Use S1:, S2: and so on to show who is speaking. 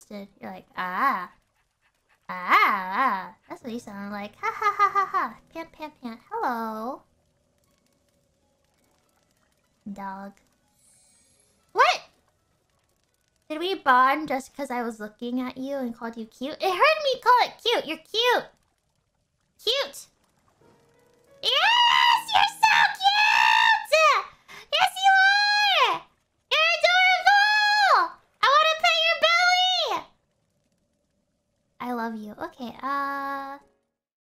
S1: interested. You're like, ah. Ah. That's what you sound like. Ha ha ha ha ha. Pant, pant, pant. Hello. Dog. What? Did we bond just because I was looking at you and called you cute? It heard me call it cute. You're cute. Cute. Yes! You're so cute! Yes, you are! You're adorable! I want to pet your belly! I love you. Okay,